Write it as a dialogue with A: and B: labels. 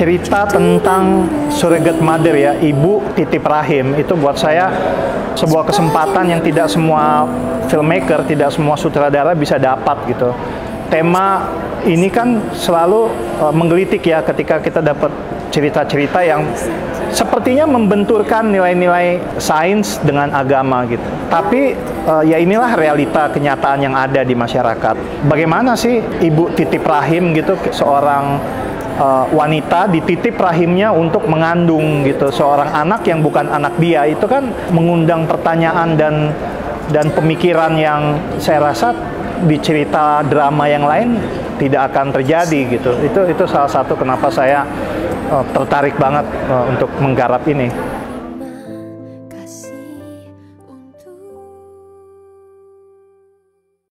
A: cerita tentang surrogate mother ya, ibu titip rahim, itu buat saya sebuah kesempatan yang tidak semua filmmaker, tidak semua sutradara bisa dapat gitu. Tema ini kan selalu menggelitik ya ketika kita dapat cerita-cerita yang sepertinya membenturkan nilai-nilai sains dengan agama gitu. Tapi ya inilah realita kenyataan yang ada di masyarakat. Bagaimana sih ibu titip rahim gitu, seorang wanita dititip rahimnya untuk mengandung gitu seorang anak yang bukan anak dia, itu kan mengundang pertanyaan dan pemikiran yang saya rasa di cerita drama yang lain tidak akan terjadi gitu. Itu salah satu kenapa saya tertarik banget untuk menggarap ini.